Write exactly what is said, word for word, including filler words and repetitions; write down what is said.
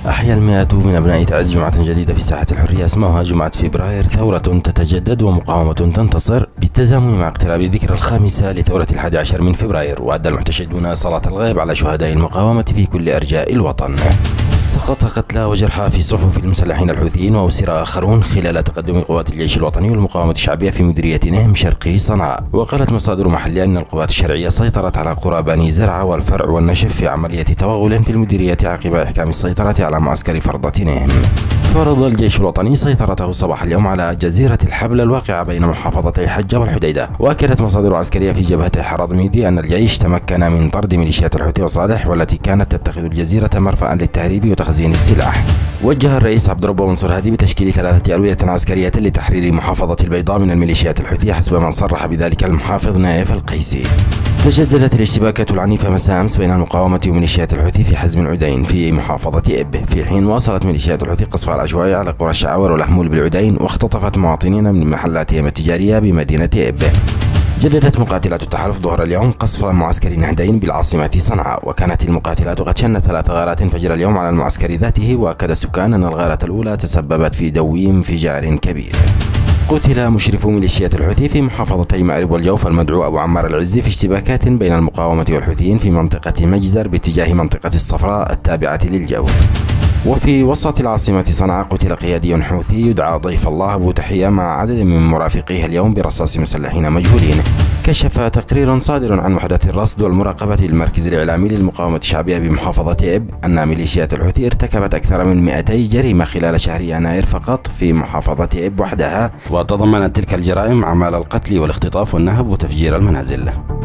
أحيا المئات من أبناء تعز جمعة جديدة في ساحة الحرية اسمها جمعة فبراير، ثورة تتجدد ومقاومة تنتصر، بالتزامن مع اقتراب ذكرى الخامسة لثورة الحادي عشر من فبراير. وأدى المحتشدون صلاة الغائب على شهداء المقاومة في كل أرجاء الوطن. سقط قتلى وجرحى في صفوف المسلحين الحوثيين وأسر آخرون خلال تقدم قوات الجيش الوطني والمقاومة الشعبية في مديرية نهم شرقي صنعاء. وقالت مصادر محلية أن القوات الشرعية سيطرت على قرى بني زرعة والفرع والنشف في عملية توغل في المديرية عقب إحكام السيطرة على معسكر فرضة نهم. فرض الجيش الوطني سيطرته صباح اليوم على جزيرة الحبل الواقعة بين محافظتي حجة والحديدة. وأكدت مصادر عسكرية في جبهة حرض ميدي أن الجيش تمكن من طرد ميليشيات الحوثي وصالح والتي كانت تتخذ الجزيرة مرفأ للتهريب وتخزين السلاح. وجه الرئيس عبد الرب منصور هادي بتشكيل ثلاثة ألوية عسكرية لتحرير محافظة البيضاء من الميليشيات الحوثية حسب ما صرح بذلك المحافظ نايف القيسي. تجددت الاشتباكات العنيفة مساء أمس بين المقاومة وميليشيات الحوثي في حزم العدين في محافظة إب، في حين واصلت ميليشيات الحوثي قصفها العشوائي على قرى الشعور والأحمول بالعدين واختطفت مواطنين من محلاتهم التجارية بمدينة إب. جددت مقاتلات التحالف ظهر اليوم قصف معسكر نهدين بالعاصمة صنعاء، وكانت المقاتلات قد شنت ثلاث غارات فجر اليوم على المعسكر ذاته. وأكد السكان أن الغارة الأولى تسببت في دوي انفجار كبير. قتل مشرفو ميليشيات الحوثي في محافظتي مأرب والجوف المدعو أبو عمار العزي في اشتباكات بين المقاومة والحوثيين في منطقة مجزر باتجاه منطقة الصفراء التابعة للجوف. وفي وسط العاصمة صنعاء قتل قيادي حوثي يدعى ضيف الله أبو تحية مع عدد من مرافقيه اليوم برصاص مسلحين مجهولين. كشف تقرير صادر عن وحدة الرصد والمراقبة للمركز الإعلامي للمقاومة الشعبية بمحافظة إب أن ميليشيات الحوثي ارتكبت أكثر من مئتي جريمة خلال شهر يناير فقط في محافظة إب وحدها، وتضمنت تلك الجرائم أعمال القتل والاختطاف والنهب وتفجير المنازل.